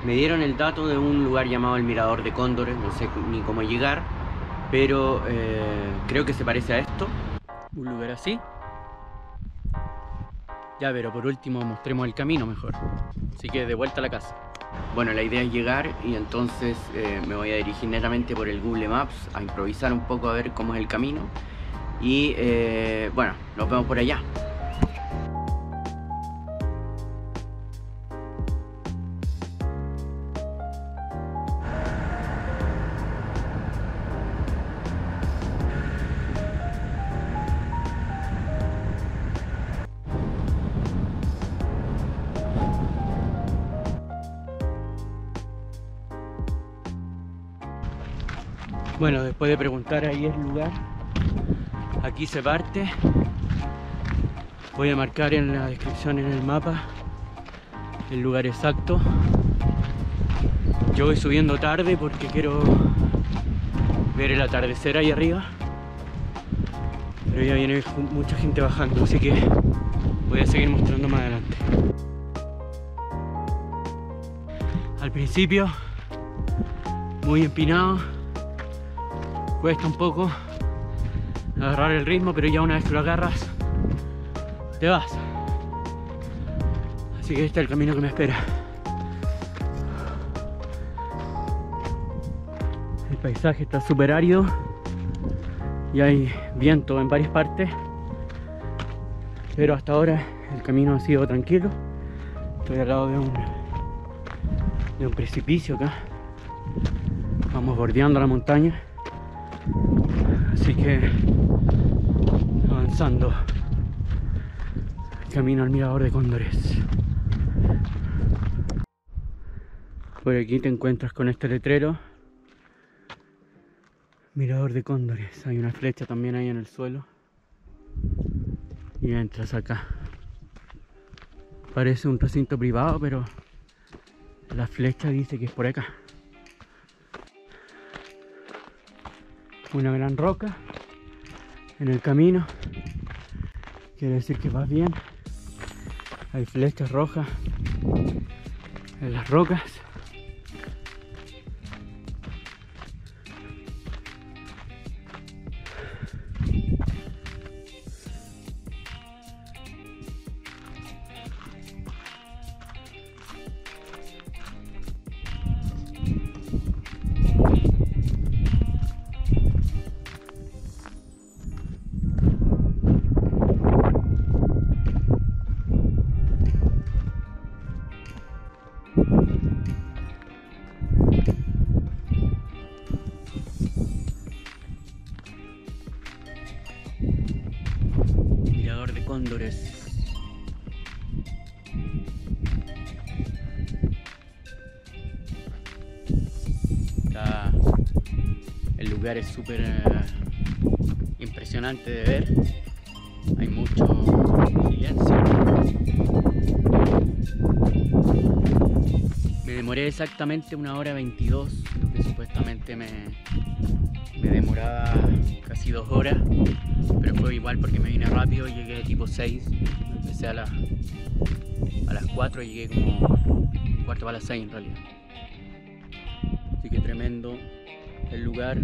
Me dieron el dato de un lugar llamado el Mirador de Cóndores, no sé ni cómo llegar, pero creo que se parece a esto. Un lugar así. Ya, pero por último mostremos el camino mejor. Así que de vuelta a la casa. Bueno, la idea es llegar y entonces me voy a dirigir netamente por el Google Maps, a improvisar un poco a ver cómo es el camino. Y bueno, nos vemos por allá. Bueno, después de preguntar ahí el lugar, aquí se parte. Voy a marcar en la descripción en el mapa el lugar exacto. Yo voy subiendo tarde porque quiero ver el atardecer ahí arriba, pero ya viene mucha gente bajando, así que voy a seguir mostrando más adelante. Al principio muy empinado, cuesta un poco agarrar el ritmo, pero ya una vez que lo agarras te vas. Así que este es el camino que me espera. El paisaje está súper árido y hay viento en varias partes, pero hasta ahora el camino ha sido tranquilo. Estoy al lado de un precipicio acá. Vamos bordeando la montaña, así que avanzando camino al Mirador de Cóndores. Por aquí te encuentras con este letrero, Mirador de Cóndores. Hay una flecha también ahí en el suelo y entras acá. Parece un recinto privado, pero la flecha dice que es por acá. Una gran roca en el camino, quiere decir que vas bien. Hay flechas rojas en las rocas. Mirador de Cóndores. El lugar es súper impresionante de ver. Hay mucho silencio. Me demoré exactamente 1 hora 22, lo que supuestamente me demoraba casi 2 horas, pero fue igual porque me vine rápido. Llegué tipo 6, empecé a las 4 y llegué como cuarto para las 6 en realidad. Así que tremendo el lugar.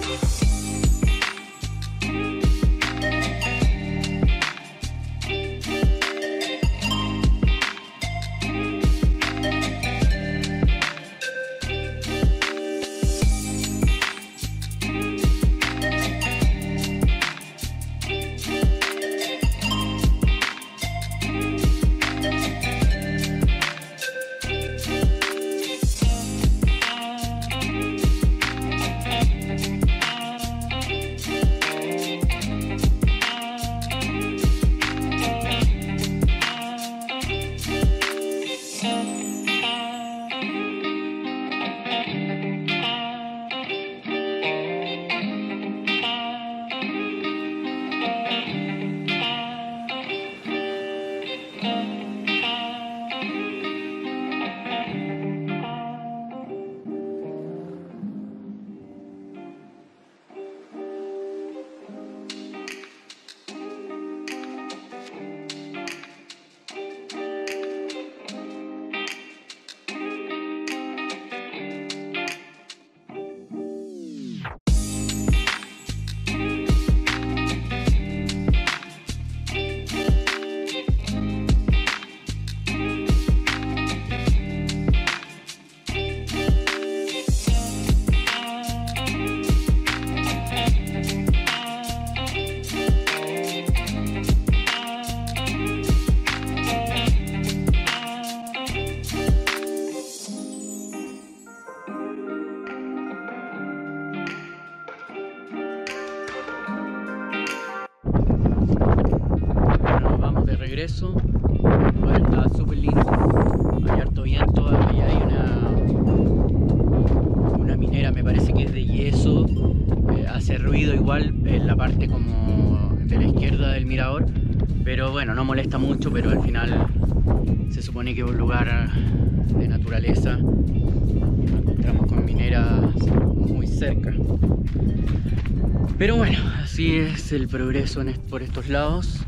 Regreso, el lugar está súper lindo, hay harto viento, ahí hay una minera, me parece que es de yeso, hace ruido igual en la parte como de la izquierda del mirador, pero bueno, no molesta mucho, pero al final se supone que es un lugar de naturaleza, nos encontramos con mineras muy cerca. Pero bueno, así es el progreso por estos lados.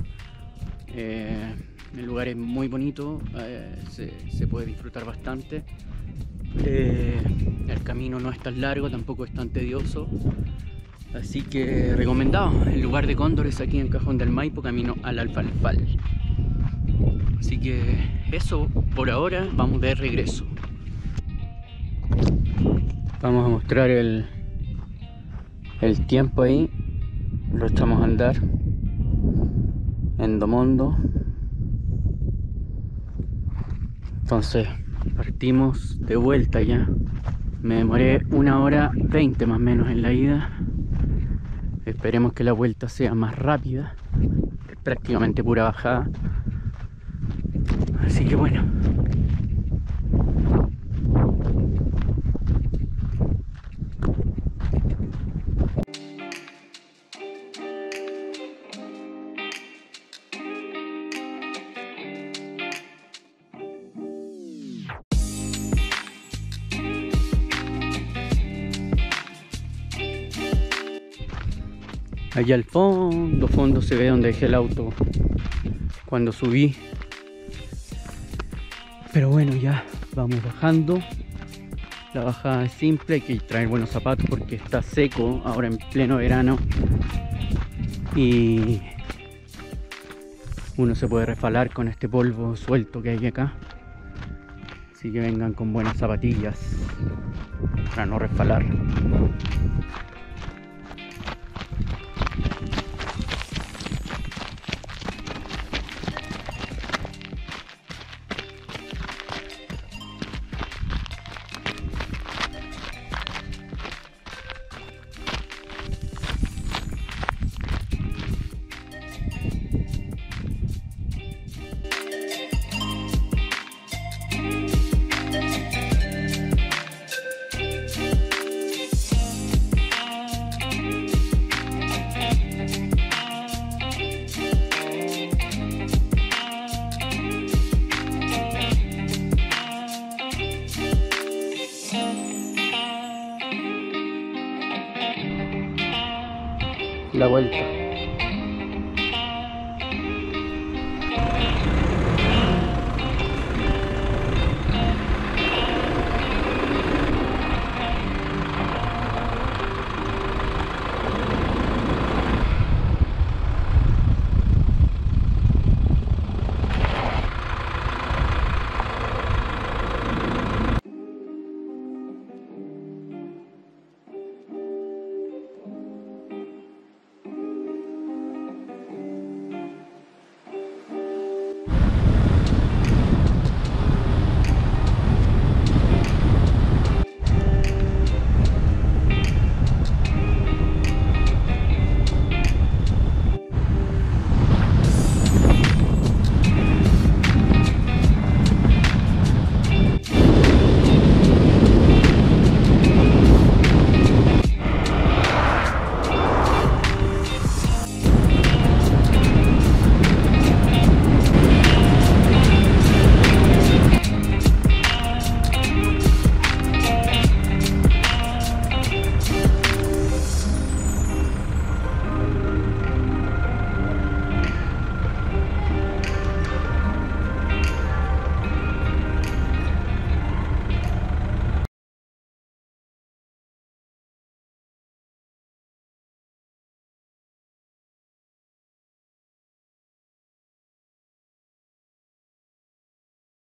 El lugar es muy bonito, se puede disfrutar bastante. El camino no es tan largo, tampoco es tan tedioso, así que recomendado. El lugar de cóndores aquí en Cajón del Maipo, camino al Alfalfal. Así que eso por ahora, vamos de regreso. Vamos a mostrar el tiempo ahí, lo echamos a andar. Endomondo. Entonces partimos de vuelta ya. Me demoré 1 hora 20 más o menos en la ida. Esperemos que la vuelta sea más rápida. Es prácticamente pura bajada. Así que bueno. Allá al fondo se ve donde dejé el auto cuando subí. Pero bueno, ya vamos bajando. La bajada es simple, hay que traer buenos zapatos porque está seco ahora en pleno verano. Y uno se puede resbalar con este polvo suelto que hay acá. Así que vengan con buenas zapatillas para no resbalar. La vuelta.